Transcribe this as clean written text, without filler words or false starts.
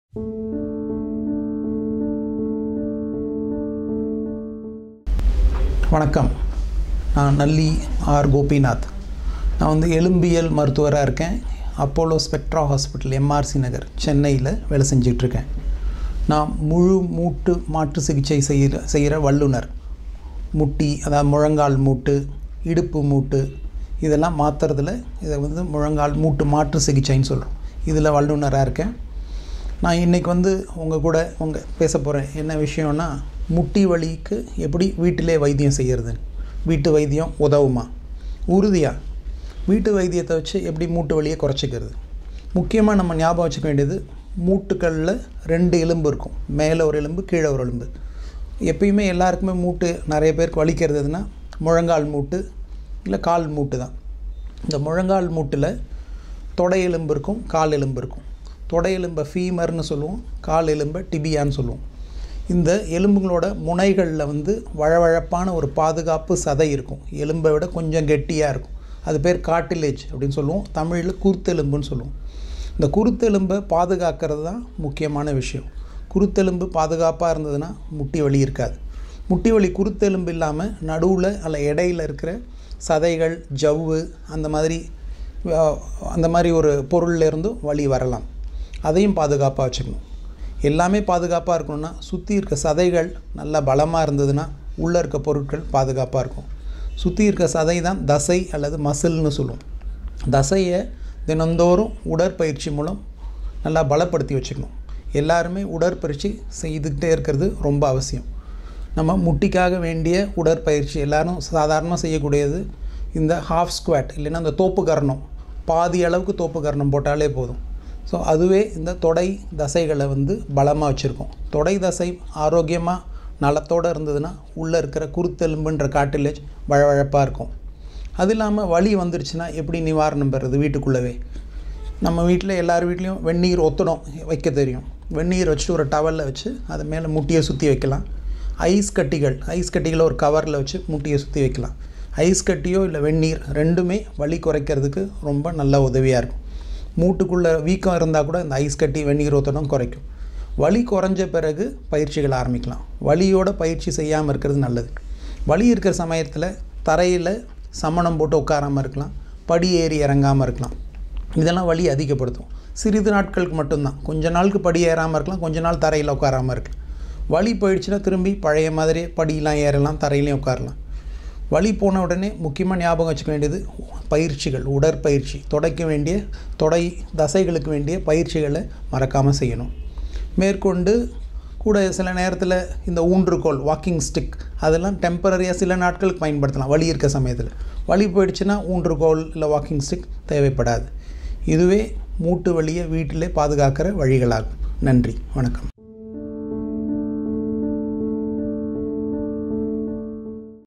வணக்கம். நான் நல்லி R Gopinath. நான் வந்து எலும்பியல் மருத்துவராக இருக்கேன். Apollo Spectra hospital MRC Nagar சென்னையில் வேலை செஞ்சிட்ருக்கேன். நான் முழு மூட்டு மாற்று சிகிச்சை செய்கிற வல்லுனர். முட்டி, அதாவது முழங்கால் மூட்டு, இடுப்பு மூட்டு இதெல்லாம் மாற்றுறதுல இதை வந்து முழங்கால் மூட்டு மாற்று சிகிச்சைன்னு சொல்கிறோம். இதில் வல்லுனராக இருக்கேன். நான் இன்றைக்கி வந்து உங்கள் கூட பேச போகிறேன். என்ன விஷயம்னா, முட்டி வலிக்கு எப்படி வீட்டிலே வைத்தியம் செய்கிறது. வீட்டு வைத்தியம் உதவுமா? உறுதியாக வீட்டு வைத்தியத்தை வச்சு எப்படி மூட்டு வலியை குறைச்சிக்கிறது. முக்கியமாக நம்ம ஞாபகம் வச்சுக்க வேண்டியது, மூட்டுக்களில் 2 எலும்பு இருக்கும். மேலே ஒரு எலும்பு, கீழே ஒரு எலும்பு. எப்பயுமே எல்லாருக்குமே மூட்டு நிறைய பேருக்கு வலிக்கிறதுனா முழங்கால் மூட்டு இல்லை கால் மூட்டு தான். இந்த முழங்கால் மூட்டில் தொடை எலும்பு இருக்கும், கால் எலும்பு இருக்கும். தொடை எலும்பை ஃபீமர்னு சொல்லுவோம், கால் எலும்பை டிபியான்னு சொல்லுவோம். இந்த எலும்புகளோட முனைகளில் வந்து வழவழப்பான ஒரு பாதுகாப்பு சதை இருக்கும். எலும்பை விட கொஞ்சம் கெட்டியாக இருக்கும். அது பேர் கார்டிலேஜ் அப்படின்னு சொல்லுவோம். தமிழில் குருத்தெலும்புன்னு சொல்லுவோம். இந்த குருத்தெலும்பை பாதுகாக்கிறது தான் முக்கியமான விஷயம். குருத்தெலும்பு பாதுகாப்பாக இருந்ததுன்னா முட்டி வலி இருக்காது. முட்டி வலி குருத்தெலும்பு இல்லாமல் நடுவில் அல்ல இடையில் இருக்கிற சதைகள், ஜவ்வு அந்த மாதிரி ஒரு பொருள்லேருந்து வலி வரலாம். அதையும் பாதுகாப்பாக வச்சுக்கணும். எல்லாமே பாதுகாப்பாக இருக்கணும்னா, சுற்றி இருக்க சதைகள் நல்லா பலமாக இருந்ததுன்னா உள்ளே இருக்க பொருட்கள் பாதுகாப்பாக இருக்கும். சுற்றி இருக்க சதை தான் தசை அல்லது மசில்னு சொல்லுவோம். தசையை தினந்தோறும் உடற்பயிற்சி மூலம் நல்லா பலப்படுத்தி வச்சுக்கணும். எல்லாருமே உடற்பயிற்சி செய்துக்கிட்டே இருக்கிறது ரொம்ப அவசியம். நம்ம முட்டிக்காக வேண்டிய உடற்பயிற்சி எல்லோரும் சாதாரணமாக செய்யக்கூடியது இந்த ஹாஃப் ஸ்குவாட், இல்லைன்னா இந்த தோப்பு கரணம், பாதி அளவுக்கு தோப்பு கரணம் போட்டாலே போதும். ஸோ அதுவே இந்த தொடை தசைகளை வந்து பலமாக வச்சுருக்கோம். தொடை தசை ஆரோக்கியமாக நலத்தோடு இருந்ததுன்னா உள்ளே இருக்கிற குருத்தெலும்புன்ற கார்டிலேஜ் வழவழப்பாக இருக்கும். அது இல்லாமல் வலி வந்துருச்சுன்னா எப்படி நிவாரணம் பெறுறது? வீட்டுக்குள்ளவே நம்ம வீட்டில் எல்லார் வீட்லேயும் வெந்நீர் ஒத்தடம் வைக்க தெரியும். வெந்நீர் வச்சுட்டு ஒரு டவலில் வச்சு அது மேலே முட்டியை சுற்றி வைக்கலாம். ஐஸ் கட்டிகளை ஒரு கவரில் வச்சு முட்டியை சுற்றி வைக்கலாம். ஐஸ் கட்டியோ இல்லை வெந்நீர் ரெண்டுமே வலி குறைக்கிறதுக்கு ரொம்ப நல்ல உதவியாக இருக்கும். மூட்டுக்குள்ளே வீக்கம் இருந்தால் கூட இந்த ஐஸ் கட்டி, வெந்நீர் ஒத்தடம் குறைக்கும். வலி குறைஞ்ச பிறகு பயிற்சிகள் ஆரம்பிக்கலாம். வலியோட பயிற்சி செய்யாமல் இருக்கிறது நல்லது. வலி இருக்கிற சமயத்தில் தரையில் சமணம் போட்டு உட்காராமல் இருக்கலாம், படி ஏறி இறங்காமல் இருக்கலாம். இதெல்லாம் வலி அதிகப்படுத்தும். சிறிது நாட்களுக்கு மட்டும்தான். கொஞ்ச நாளுக்கு படி ஏறாமல் இருக்கலாம், கொஞ்ச நாள் தரையில் உட்காராமல் இருக்கலாம். வலி போயிடுச்சுன்னா திரும்பி பழைய மாதிரியே படியெலாம் ஏறலாம், தரையிலையும் உட்காரலாம். வலி போன உடனே முக்கியமாக ஞாபகம் வச்சுக்க வேண்டியது பயிற்சிகள், உடற்பயிற்சி. தொடை தசைகளுக்கு வேண்டிய பயிற்சிகளை மறக்காமல் செய்யணும். மேற்கொண்டு கூட சில நேரத்தில் இந்த ஊன்றுகோல், வாக்கிங் ஸ்டிக் அதெல்லாம் டெம்பரரியாக சில நாட்களுக்கு பயன்படுத்தலாம். வலி இருக்க சமயத்தில். வலி போயிடுச்சுன்னா ஊன்றுகோல் இல்லை வாக்கிங் ஸ்டிக் தேவைப்படாது. இதுவே மூட்டு வலியை வீட்டிலே பாதுகாக்கிற வழிகளாகும். நன்றி, வணக்கம்.